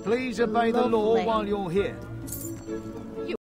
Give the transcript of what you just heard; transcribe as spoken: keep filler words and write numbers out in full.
Please obey the law Lovely. while you're here.